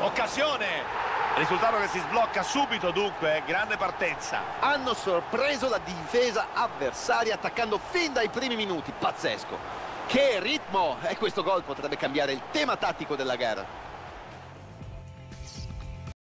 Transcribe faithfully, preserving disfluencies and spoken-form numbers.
Occasione! Risultato che si sblocca subito, dunque, grande partenza. Hanno sorpreso la difesa avversaria attaccando fin dai primi minuti, pazzesco. Che ritmo! E questo gol potrebbe cambiare il tema tattico della gara.